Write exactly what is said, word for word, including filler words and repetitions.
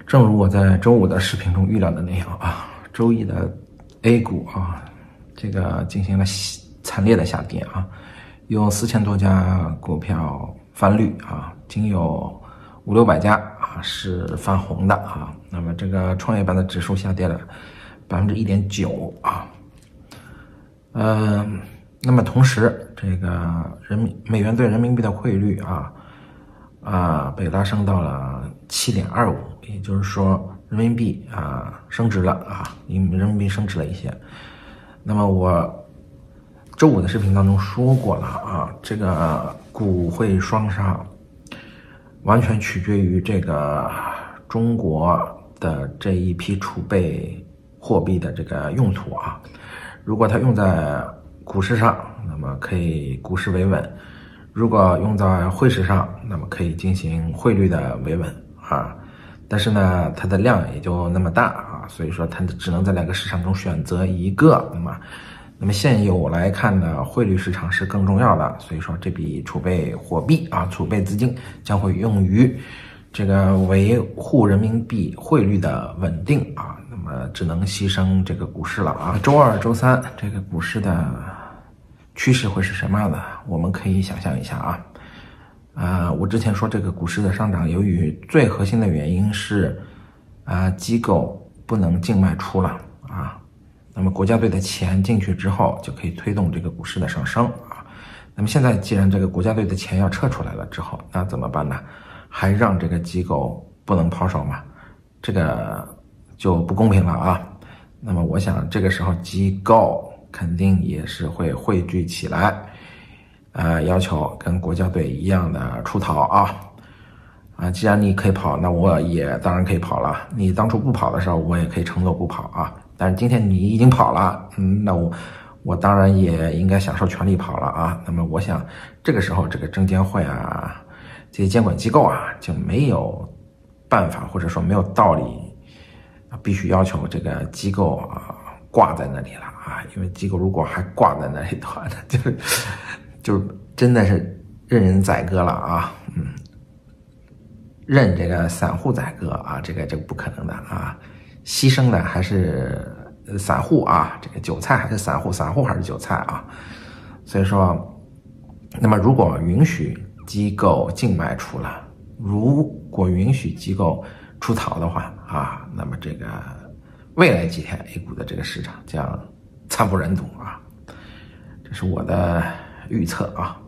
正如我在周五的视频中预料的那样啊，周一的 A 股啊，这个进行了惨烈的下跌啊，有四千多家股票翻绿啊，仅有五六百家啊是翻红的啊。那么这个创业板的指数下跌了百分之一点九啊。嗯、呃，那么同时这个人民美元对人民币的汇率啊。啊，被拉升到了 七点二五， 也就是说人民币啊升值了啊，因为人民币升值了一些。那么我周五的视频当中说过了啊，这个股汇双杀完全取决于这个中国的这一批储备货币的这个用途啊。如果它用在股市上，那么可以股市维稳。如果用在汇市上，那么可以进行汇率的维稳啊，但是呢，它的量也就那么大啊，所以说它只能在两个市场中选择一个。那么，那么现有来看呢，汇率市场是更重要的，所以说这笔储备货币啊，储备资金将会用于这个维护人民币汇率的稳定啊，那么只能牺牲这个股市了啊。周二、周三这个股市的趋势会是什么样的？我们可以想象一下啊，呃，我之前说这个股市的上涨，由于最核心的原因是，啊、呃，机构不能净卖出了啊，那么国家队的钱进去之后，就可以推动这个股市的上升啊。那么现在既然这个国家队的钱要撤出来了之后，那怎么办呢？还让这个机构不能抛售吗？这个就不公平了啊。那么我想这个时候机构肯定也是会汇聚起来，呃，要求跟国家队一样的出逃啊，啊，既然你可以跑，那我也当然可以跑了。你当初不跑的时候，我也可以承诺不跑啊。但是今天你已经跑了，嗯，那我我当然也应该享受权利跑了啊。那么我想这个时候这个证监会啊，这些监管机构啊，就没有办法或者说没有道理，必须要求这个机构啊挂在那里了。啊，因为机构如果还挂在那里的话，那就是就是真的是任人宰割了啊，嗯，任这个散户宰割啊，这个这个不可能的啊，牺牲的还是散户啊，这个韭菜还是散户，散户还是韭菜啊，所以说，那么如果允许机构净卖出了，如果允许机构出逃的话啊，那么这个未来几天 A 股的这个市场将惨不忍睹啊，这是我的预测啊。